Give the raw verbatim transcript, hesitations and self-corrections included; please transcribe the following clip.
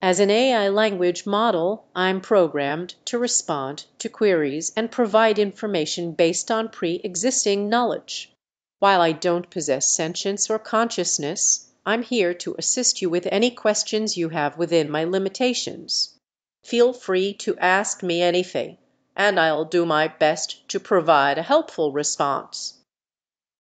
As an A I language model, I'm programmed to respond to queries and provide information based on pre-existing knowledge. While I don't possess sentience or consciousness, I'm here to assist you with any questions you have within my limitations. Feel free to ask me anything, and I'll do my best to provide a helpful response.